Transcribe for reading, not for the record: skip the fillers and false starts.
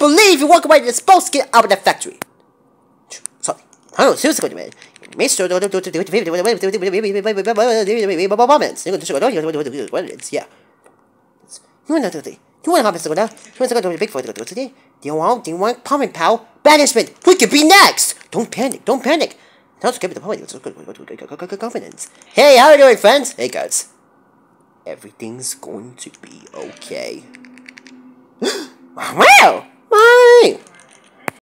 believe you walk away. You're supposed to get out of the factory. Sorry. I don't seriously go to make sure yeah. You want to go to big for today? Do you want comment, pal? Banishment! Who could be next? Don't panic, don't panic. Now let's give it the point. Let's confidence. Hey, how are you doing, friends? Hey, guys. Everything's going to be okay. Wow! Bye!